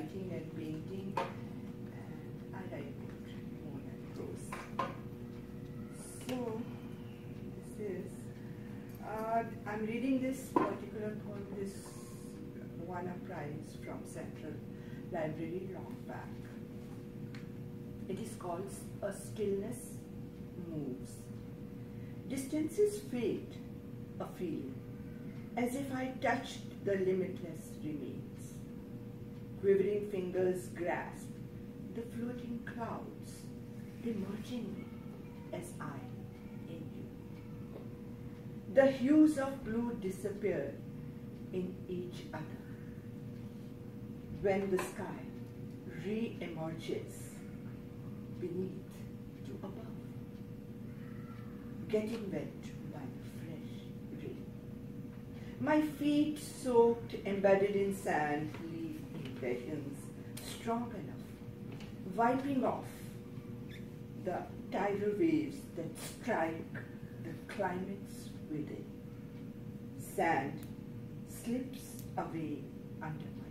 writing and painting, and I write more than prose. So this is, I'm reading this particular poem, this won a prize from Central Library long back. It is called A Stillness Moves. Distances fade, a feeling, as if I touched the limitless remains. Quivering fingers grasp the floating clouds, they merging me as I in you. The hues of blue disappear in each other. When the sky re-emerges beneath to above, getting wet by the fresh rain. My feet soaked, embedded in sand, leave impressions strong enough, wiping off the tidal waves that strike the climates within. Sand slips away under my